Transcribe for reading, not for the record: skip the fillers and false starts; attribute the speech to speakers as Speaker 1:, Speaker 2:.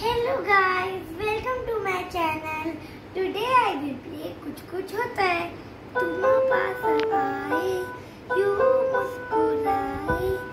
Speaker 1: Hello guys, welcome to my channel. Today I will play कुछ कुछ होता है। तुम पास आए, यूं मुस्कुराए,